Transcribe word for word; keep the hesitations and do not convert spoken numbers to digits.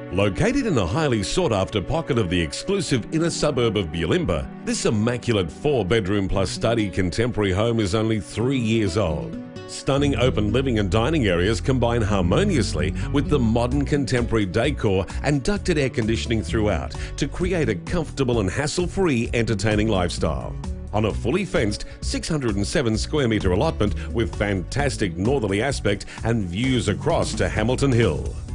Located in a highly sought-after pocket of the exclusive inner suburb of Bulimba, this immaculate four-bedroom plus study contemporary home is only three years old. Stunning open living and dining areas combine harmoniously with the modern contemporary decor and ducted air conditioning throughout to create a comfortable and hassle-free entertaining lifestyle. On a fully fenced six hundred seven square metre allotment with fantastic northerly aspect and views across to Hamilton Hill.